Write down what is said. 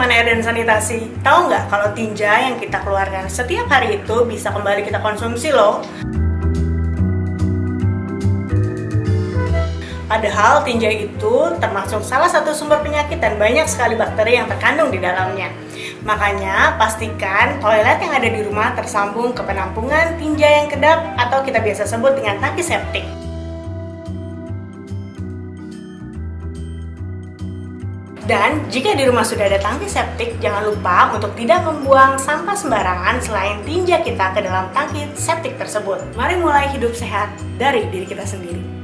teman air dan sanitasi, tahu nggak kalau tinja yang kita keluarkan setiap hari itu bisa kembali kita konsumsi loh. Padahal tinja itu termasuk salah satu sumber penyakit dan banyak sekali bakteri yang terkandung di dalamnya. Makanya pastikan toilet yang ada di rumah tersambung ke penampungan tinja yang kedap atau kita biasa sebut dengan tangki septik. Dan jika di rumah sudah ada tangki septik, jangan lupa untuk tidak membuang sampah sembarangan selain tinja kita ke dalam tangki septik tersebut. Mari mulai hidup sehat dari diri kita sendiri.